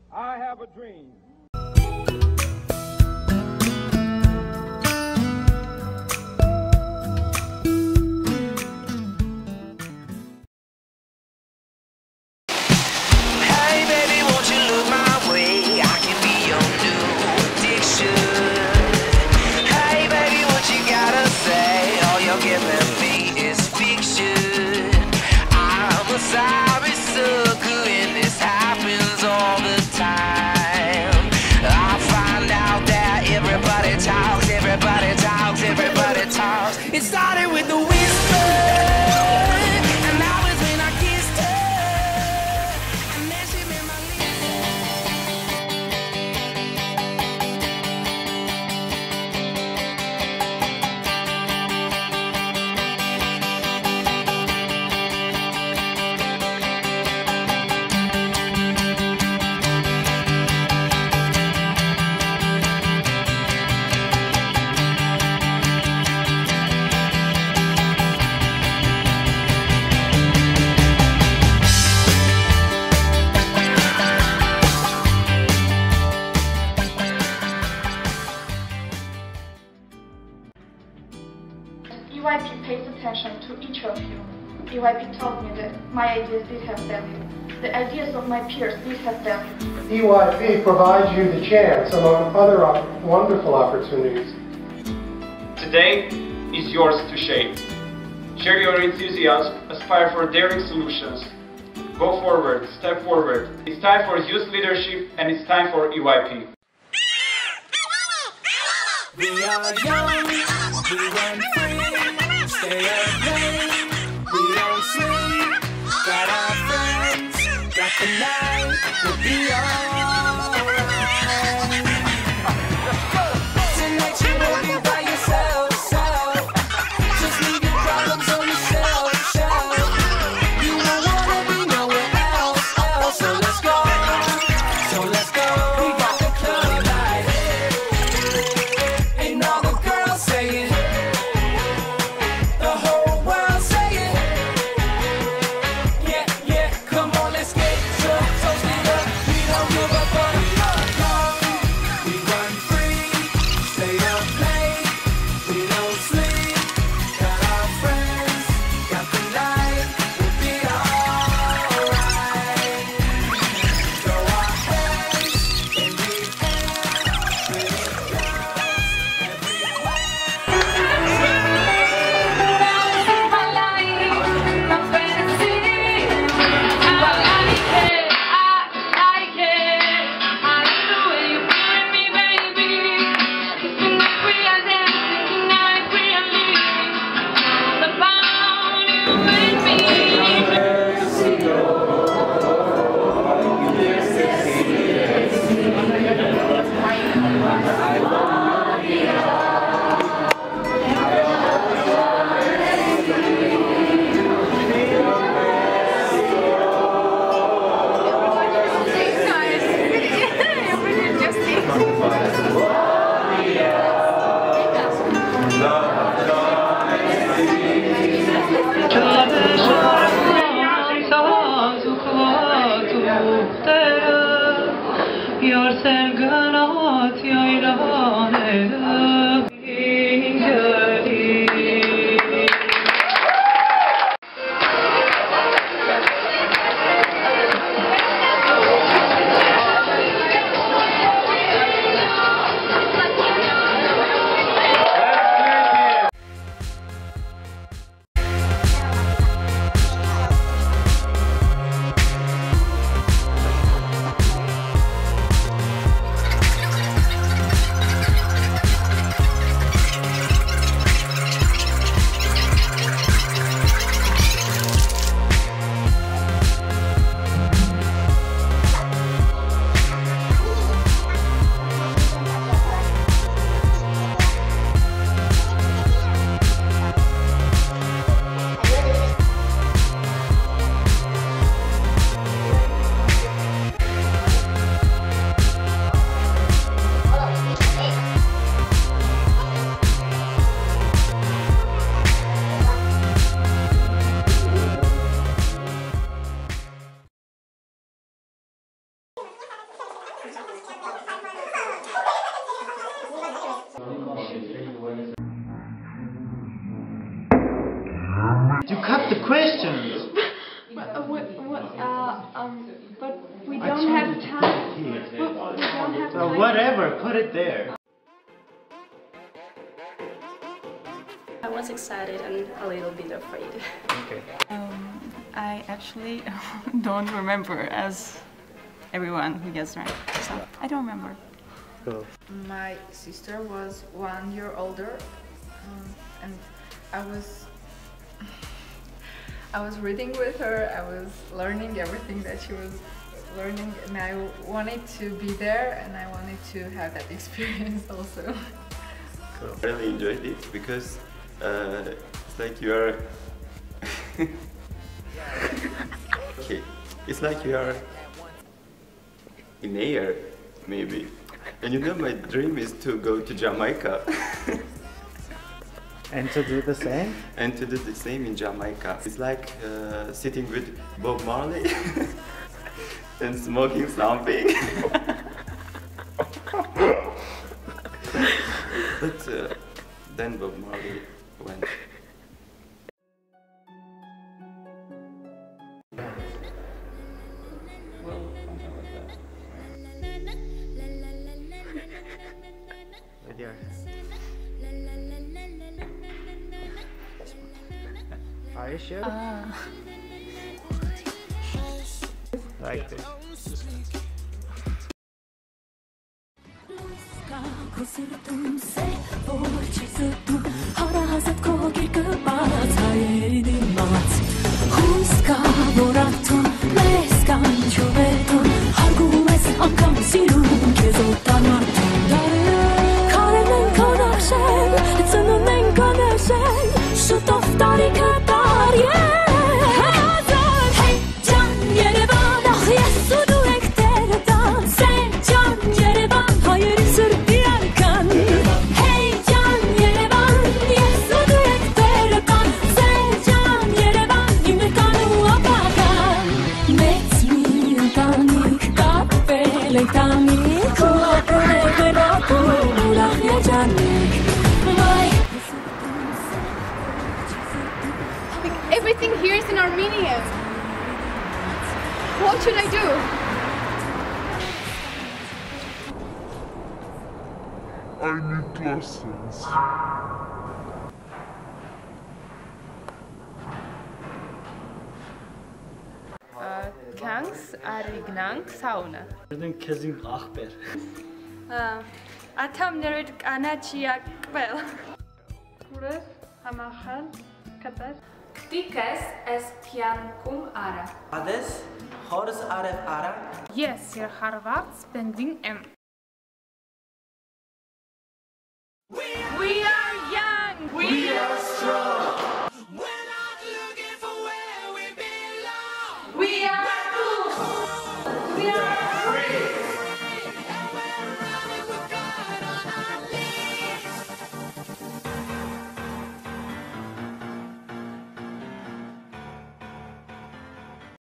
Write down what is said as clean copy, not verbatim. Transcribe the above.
I have a dream. It started with the whisper, and that was when I kissed her, and then she made my EYP pays attention to each of you. EYP told me that my ideas did have value. The ideas of my peers did have value. EYP provides you the chance, among other wonderful opportunities. Today is yours to shape. Share your enthusiasm, aspire for daring solutions. Go forward, step forward. It's time for youth leadership and it's time for EYP. We are young, we run free, stay at home, we don't sleep, got our friends, got the night, we'll be alright. Tonight you won't be by yourself, just leave your problems on the shelf. You won't wanna be nowhere else, so let's go, we got the club light. And all the girls say it, the whole world say it. Yeah, come on, let's get toasted up. We don't give a fuck. We run free, stay up late, we don't sleep. Got our friends, got the night, we'll be alright. Throw our hands in the air, with it You cut the questions! But we don't have time. We don't have So time. whatever, put it there. I was excited and a little bit afraid. Okay. I actually don't remember as everyone who gets drunk. So I don't remember. Cool. My sister was 1 year older, and I was reading with her. I was learning everything that she was learning, and I wanted to be there, and I wanted to have that experience also. Cool. I really enjoyed it because it's like you are okay. It's like you are in air, maybe. And you know, my dream is to go to Jamaica. And to do the same? And to do the same in Jamaica. It's like sitting with Bob Marley and smoking something. But then Bob Marley went. With your... Are you sure? Like this. Everything here is in Armenian. What should I do? I need lessons. Kanks arignank sauna. Kezim ախպեր։ Աթամներդ կանաչիա կվել։ Ուրես, համախան, կտար։ Տիկես ես փյանքում արա։ Ades, հորս արև արա։ Yes, you're harvat spending